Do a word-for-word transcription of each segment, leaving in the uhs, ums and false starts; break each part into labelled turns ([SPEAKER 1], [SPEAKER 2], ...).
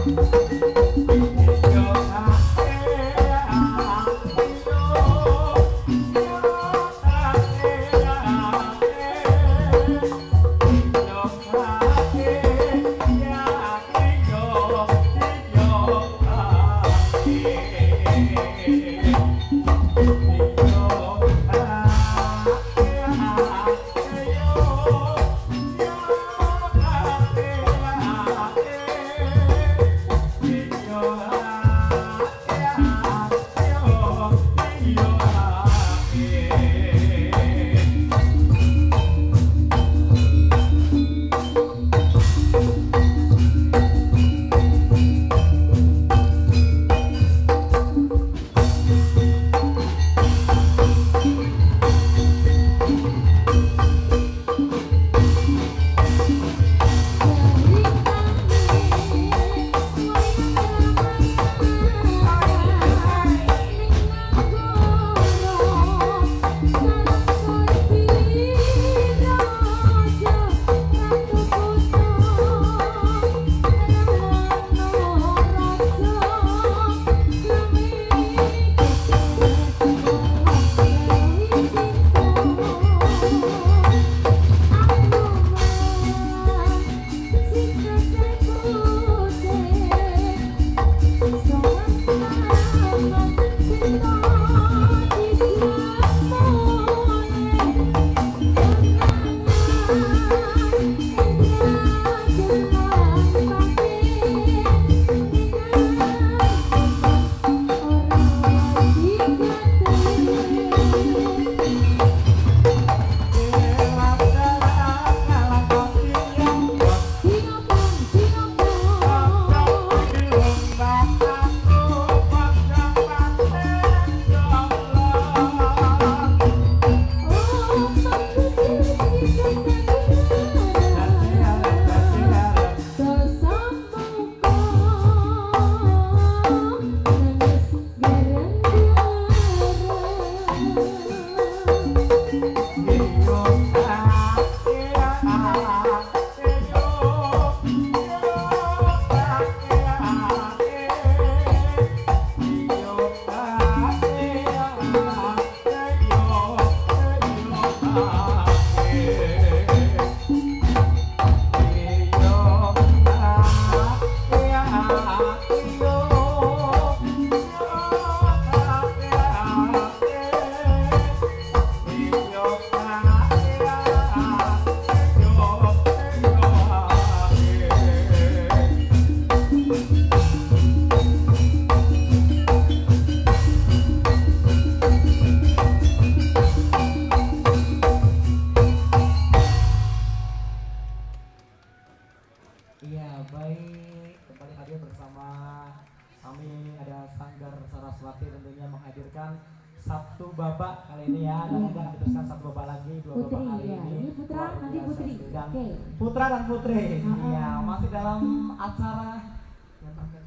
[SPEAKER 1] Sabtu babak kali ini ya, dan nanti akan diteruskan satu babak lagi, dua babak kali
[SPEAKER 2] ya.
[SPEAKER 1] ini.
[SPEAKER 2] Ini putra, nanti putri.
[SPEAKER 1] Dan
[SPEAKER 2] okay.
[SPEAKER 1] Putra dan putri, iya
[SPEAKER 2] uh -huh.
[SPEAKER 1] masih dalam acara. Ya pakai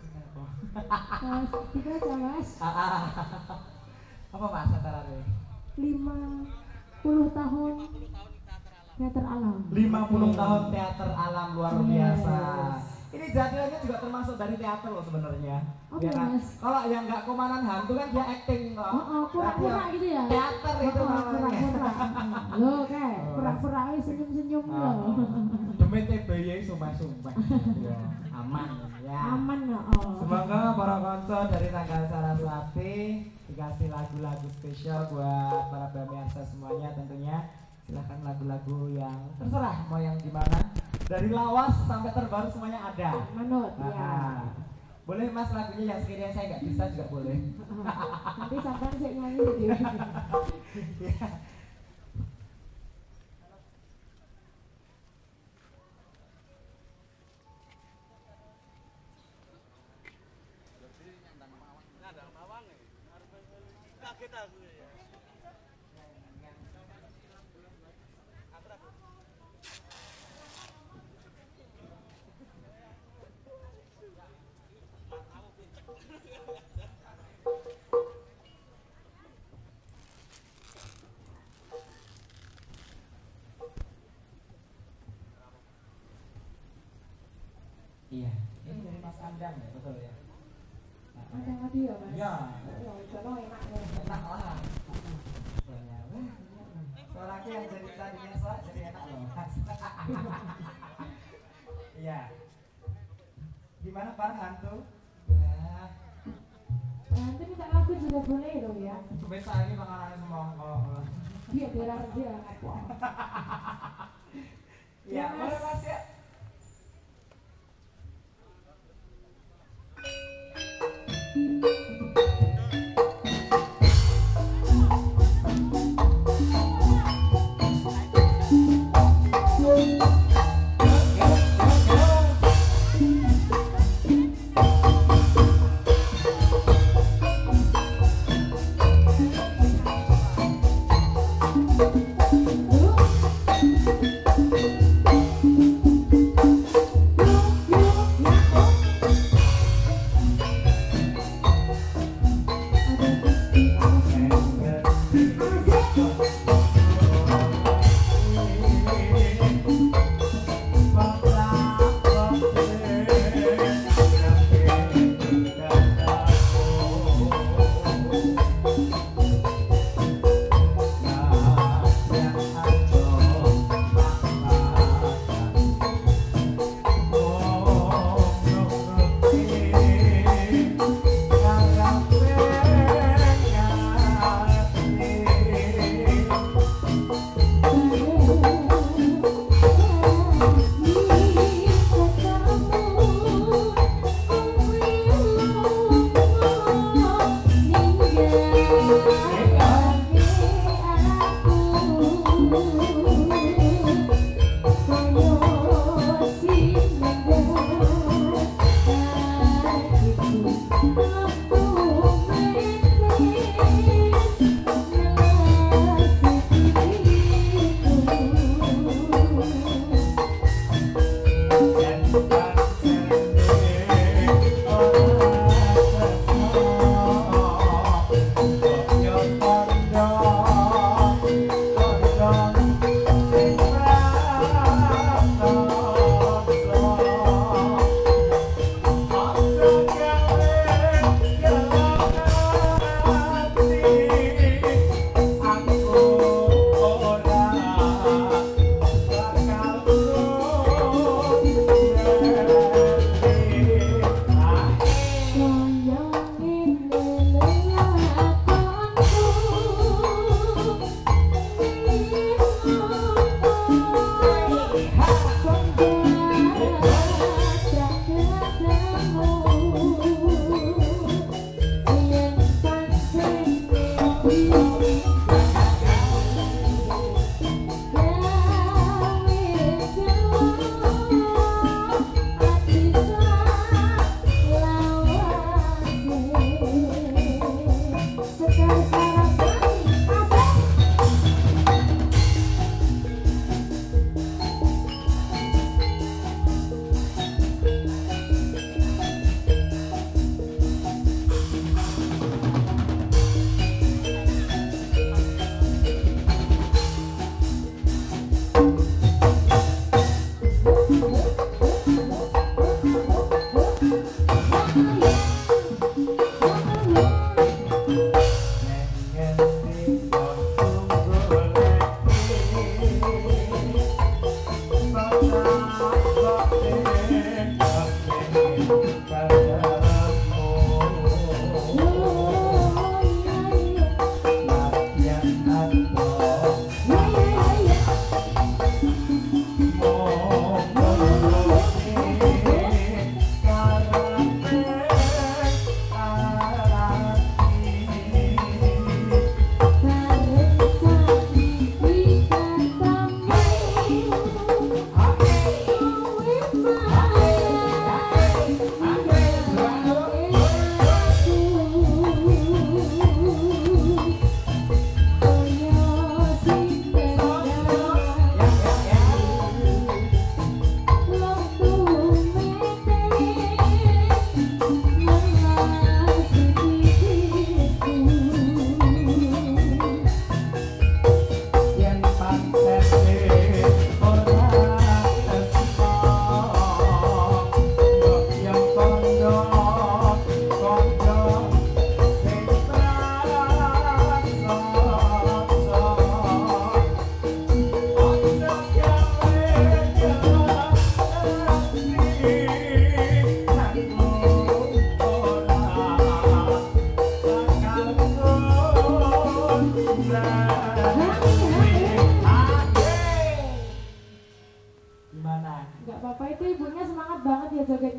[SPEAKER 2] Mas, kita aja mas.
[SPEAKER 1] Apa mas acara ini?
[SPEAKER 2] lima puluh tahun teater alam.
[SPEAKER 1] lima puluh
[SPEAKER 2] okay.
[SPEAKER 1] tahun teater alam luar
[SPEAKER 2] yes.
[SPEAKER 1] biasa. Ini jadinya juga termasuk dari teater loh sebenarnya.
[SPEAKER 2] Oke okay, mas.
[SPEAKER 1] Kalau yang nggak komandan hantu kan dia acting loh.
[SPEAKER 2] Oh, oh pura-pura gitu ya.
[SPEAKER 1] Teater itu
[SPEAKER 2] oh,
[SPEAKER 1] namanya.
[SPEAKER 2] Pura-pura. Loh kayak pura-pura senyum-senyum loh.
[SPEAKER 1] Demi T B Y sumpah-sumpah. Aman ya.
[SPEAKER 2] Aman nggak? Oh.
[SPEAKER 1] Semoga para konser dari Tanggal Saraswati dikasih lagu-lagu spesial buat para pemirsa semuanya tentunya. Silahkan lagu-lagu yang terserah mau yang gimana. Dari lawas sampai terbaru semuanya ada.
[SPEAKER 2] Manut
[SPEAKER 1] nah,
[SPEAKER 2] ya.
[SPEAKER 1] Boleh mas lagunya yang sekiranya saya nggak bisa juga boleh.
[SPEAKER 2] Nanti sampai saya nyanyi gitu.
[SPEAKER 1] Ya. Iya, ini dari Mas Andang ya, betul ya?
[SPEAKER 2] Andang tadi ya Mas?
[SPEAKER 1] Iya.
[SPEAKER 2] Ya, itu enak ya.
[SPEAKER 1] Enak lah. Soalnya, soalnya yang jadi tadinya soal jadi enak loh Mas. Iya. Gimana Farhan tuh? Ya.
[SPEAKER 2] Nanti minta lagu juga boleh loh ya.
[SPEAKER 1] Coba ini makanannya semongko.
[SPEAKER 2] Iya, biar dia.
[SPEAKER 1] Iya, boleh Mas ya.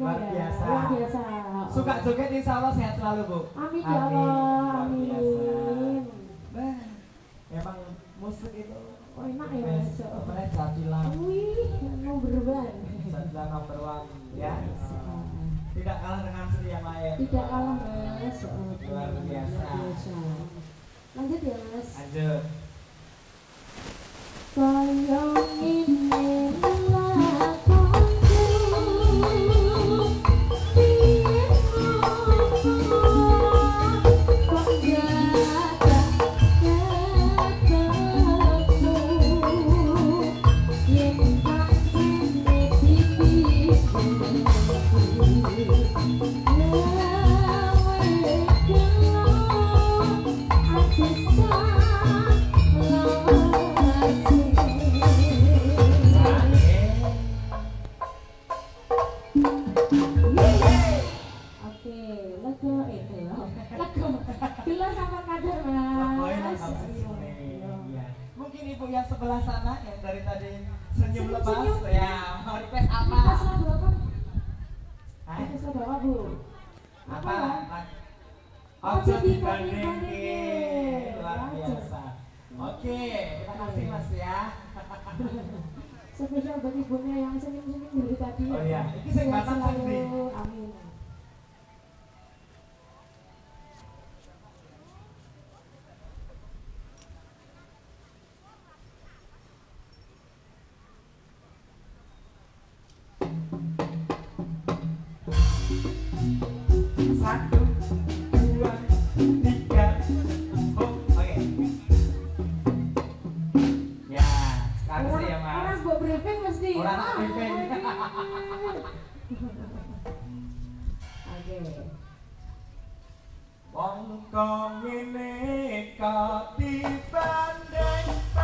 [SPEAKER 1] luar
[SPEAKER 2] ya.
[SPEAKER 1] biasa.
[SPEAKER 2] Luar biasa.
[SPEAKER 1] Suka joget insya Allah sehat selalu Bu.
[SPEAKER 2] Amin ya Allah.
[SPEAKER 1] Luar
[SPEAKER 2] Amin.
[SPEAKER 1] biasa. Bah, emang musik itu
[SPEAKER 2] Oh enak ya Mas.
[SPEAKER 1] Mereka jadilah
[SPEAKER 2] Wih, number one.
[SPEAKER 1] jadilah number one ya. Tidak kalah dengan seri yang lain.
[SPEAKER 2] Tidak kalah Mas.
[SPEAKER 1] Luar biasa.
[SPEAKER 2] Lanjut ya Mas.
[SPEAKER 1] Lanjut.
[SPEAKER 2] Koyong ini mungkin ibu yang sebelah sana yang dari tadi senyum lepas ya mau request apa? Request lagu apa?
[SPEAKER 1] Hah?
[SPEAKER 2] Request lagu apa Bu?
[SPEAKER 1] Apa?
[SPEAKER 2] Apa
[SPEAKER 1] Ojo
[SPEAKER 2] jadi
[SPEAKER 1] dibandingin. Luar biasa. Oke, terima kasih Mas ya.
[SPEAKER 2] Spesial buat ibunya yang senyum-senyum dari tadi.
[SPEAKER 1] Oh iya, ini sing batam sendiri.
[SPEAKER 2] Amin.
[SPEAKER 1] Satu, dua, tiga, oh, oke. Ya, terima kasih ya Mas.
[SPEAKER 2] Orang buat briefing mesti.
[SPEAKER 1] Orang nak briefing.
[SPEAKER 2] Oke.
[SPEAKER 1] Wong kong ngene kok dibanding